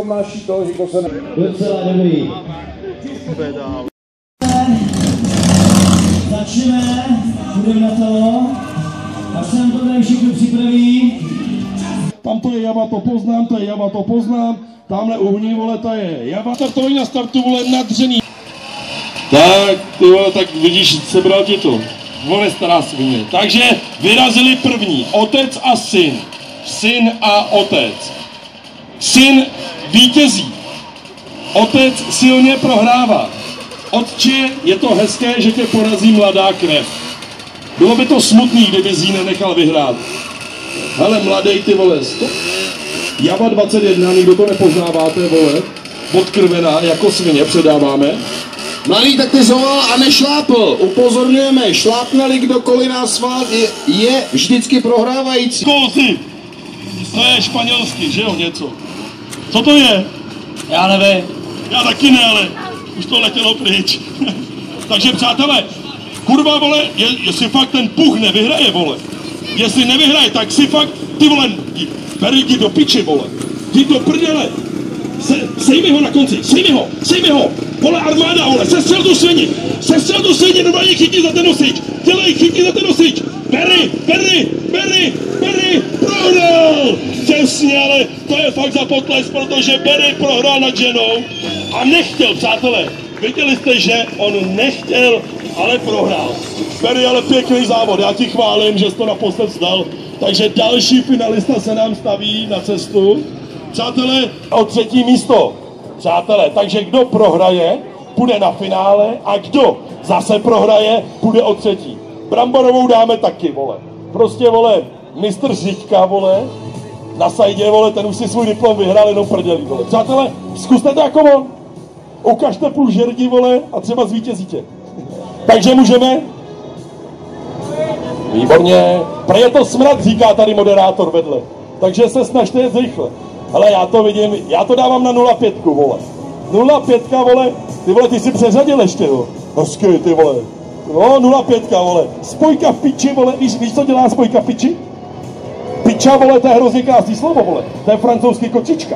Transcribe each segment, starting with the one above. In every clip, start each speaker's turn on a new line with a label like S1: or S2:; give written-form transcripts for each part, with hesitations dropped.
S1: obnáší to, že to se ne...
S2: Docela dobrý. Začneme, půjdeme na to. Až se nám to tady všichni připraví.
S1: Tam to je Java, to poznám, to je Java, to poznám. Tamhle uhní, vole, to je Java. Startový na startu, vole, nadřený. Tak, ty vole, tak vidíš, sebral ti to. Vole, stará svině. Takže vyrazili první, otec a syn. Syn a otec. Syn vítězí. Otec silně prohrává. Otče, je to hezké, že tě porazí mladá krev. Bylo by to smutný, kdyby jí nenechal vyhrát. Hele, mladej, ty vole, stop. Java 21, nikdo to nepoznáváte, vole. Odkrvená, jako svině, předáváme.
S3: Mladý taktizoval a nešlápl. Upozorňujeme, šlápne-li kdokoliv na svát, je vždycky prohrávající.
S1: Kouzy, to je španělsky, že jo, něco. Co to je?
S2: Já nevím.
S1: Já taky ne, ale už to letělo pryč. Takže přátelé, kurva, vole, jestli fakt ten puch nevyhraje, vole. Jestli nevyhraje, tak si fakt, ty vole, beri ti do piči, vole. Ti do prdele. Sejmi ho na konci, sejmi ho. Vole, armáda, vole, sestřel tu svini, normálně chytí za ten nosič. Dělej, chytí za ten nosič. Berry, prohrál. Přesně, ale to je fakt za potlesk, protože Berry prohrál nad ženou a nechtěl, přátelé. Viděli jste, že on nechtěl, ale prohrál. Berry, ale pěkný závod, já ti chválím, že jsi to naposled vzdal. Takže další finalista se nám staví na cestu. Přátelé, o třetí místo. Přátelé, takže kdo prohraje, půjde na finále a kdo zase prohraje, půjde o třetí. Bramborovou dáme taky, vole. Prostě, vole, mistr Řiďka, vole, na sajdě, vole, ten už si svůj diplom vyhrál, jenom prdělí, vole. Přátelé, zkuste to jako on. Ukažte půl žerdi, vole, a třeba zvítězíte. Takže můžeme? Výborně. Prej je to smrad, říká tady moderátor vedle. Takže se snažte jet rychle. Ale já to vidím, já to dávám na 0,5, vole. 0,5, vole, ty vole, ty si přeřadil ještě, jo. Hezky, ty vole. No, 0,5, vole. Spojka v piči, vole, víš, co dělá spojka v piči? Piča, vole, to je hrozně krásný slovo, vole. To je francouzský kočička.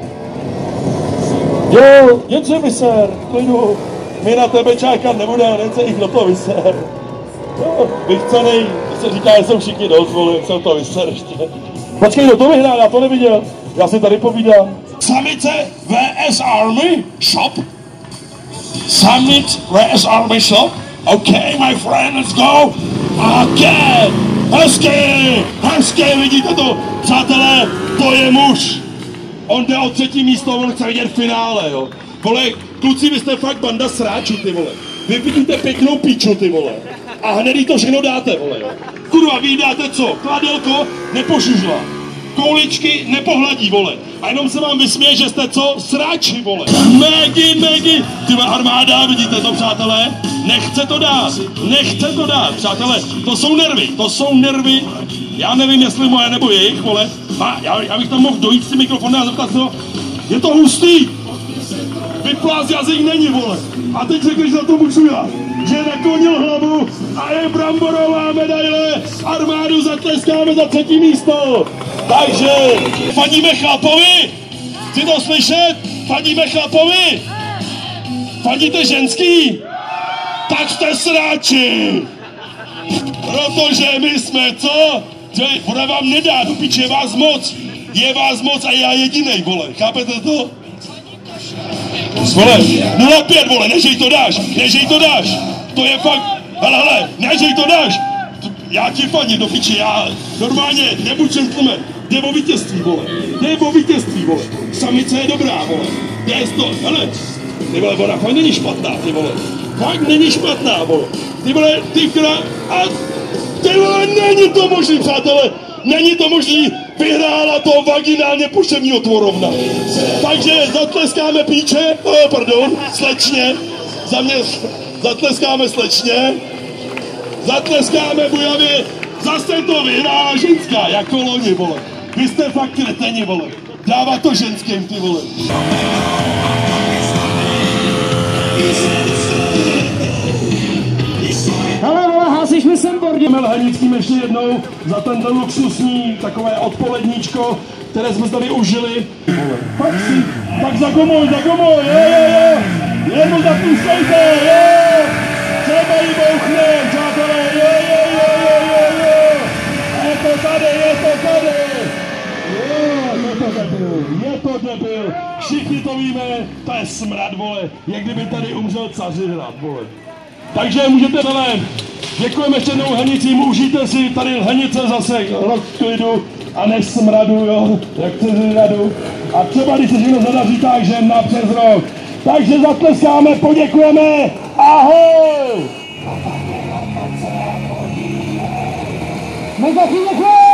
S1: Jo, jenže vyser, klidu. My na tebe čákat nebudeme, nechce jich do toho vyser. Jo, vychcenej, se říká, že jsou všichni dost, vole, jak jsem to vyser ještě. Počkej, kdo to vyhrál, já to neviděl. Já si tady povídám. Samice vs Army Shop. Samice vs Army Shop. OK, my friend, let's go. OK, hezky, vidíte to? Přátelé, to je muž. On jde o třetí místo, on chce vidět finále, jo. Vole, kluci, vy jste fakt banda sráčů, ty vole. Vy vidíte pěknou píču, ty vole. A hned jí to všechno dáte, vole, jo. Kurva, vy dáte co? Kladelko nepožužla. Kouličky nepohladí, vole. A jenom se vám vysměje, že jste co? Sráči, vole. Maggie. Tyhle armáda, vidíte to, přátelé? Nechce to dát, přátelé. To jsou nervy. Já nevím, jestli moje nebo jejich, vole. A já bych tam mohl dojít s tím mikrofonem a zeptat se, je to hustý. Vyplás jazyk není, vole. A teď řekli, že na to můžu já. Že naklonil hlavu a je bramborová medaile. Armádu zatleskáme za třetí místo. Takže fandíme chlapovi. Chci to slyšet? Fandíme chlapovi. Fandíte ženský? Tak jste sráči. Protože my jsme co? Ona vám nedá, do piče, je vás moc a já jedinej, vole. Chápete to? Vole, 0,5, vole, nežej to dáš. To je fakt, hele, nežej to dáš. Já ti fandím, do piči, já normálně, nebuď gentleman, jde o vítězství, vole. Samice je dobrá, vole. Hele, ty vole, ona fakt není špatná, ty vole. Vole. Ty vole, ty vole, není to možný, přátelé. Není to možný, vyhrála to vaginálně puševní otvorovna. Takže zatleskáme píče, slečně, za mě zatleskáme slečně, zatleskáme bujavě, zase to vyhrála ženská, jako loni, vole. Vy jste fakt kreteni, vole. Dává to ženským, ty vole.
S2: Hásíš mi sem bordě.
S1: Melhenickým ještě jednou za tento luxusní takové odpoledníčko. které jsme tady užili. Tak zakomuj, jo. Jenom zapustejte, jo. Třeba jí bouchne, přátelé, jo. Je to tady. Je to debil. Všichni to víme, to je smrad, vole. Jak kdyby tady umřel Cařihrad, vole. Takže můžete, vele, děkujeme ještě jednou Lhenicím, užijte si tady Lhenice zase rok klidu a ne smradu, jo, jak Cařihradu. A třeba když se všechno zadaří tak, že na přes rok. Takže zatleskáme, poděkujeme, ahoj!
S2: My taky děkujeme!